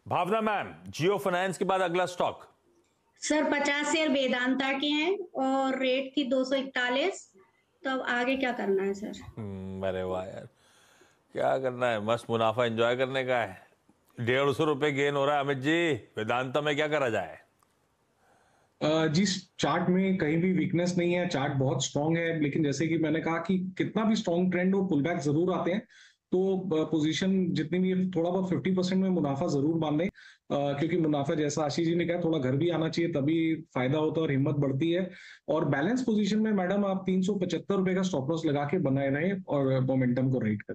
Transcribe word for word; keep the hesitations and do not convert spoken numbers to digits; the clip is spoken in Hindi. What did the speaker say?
भावना मैम, जियो फाइनेंस के बाद अगला स्टॉक। सर पचास शेयर वेदांता के हैं और रेट थी दो सौ इकतालीस। तो अब आगे क्या करना है सर? हम्म, अरे वाह यार, क्या करना है, मस्त मुनाफा एंजॉय करने का है। डेढ़ सौ रुपए गेन हो रहा है अमित जी, वेदांता में क्या करा जाए? अ, जिस चार्ट में कहीं भी वीकनेस नहीं है, चार्ट बहुत स्ट्रांग है, लेकिन जैसे कि मैंने कहा कि कितना भी स्ट्रांग ट्रेंड हो, पुल बैक जरूर आते हैं। तो पोजीशन जितनी भी है, थोड़ा बहुत फिफ्टी परसेंट में मुनाफा जरूर मान लें, अ, क्योंकि मुनाफा जैसा आशीष जी ने कहा थोड़ा घर भी आना चाहिए, तभी फायदा होता है और हिम्मत बढ़ती है। और बैलेंस पोजीशन में मैडम आप तीन सौ पचहत्तर रुपए का स्टॉप लॉस लगा के बनाए रहे और मोमेंटम को राइट करें।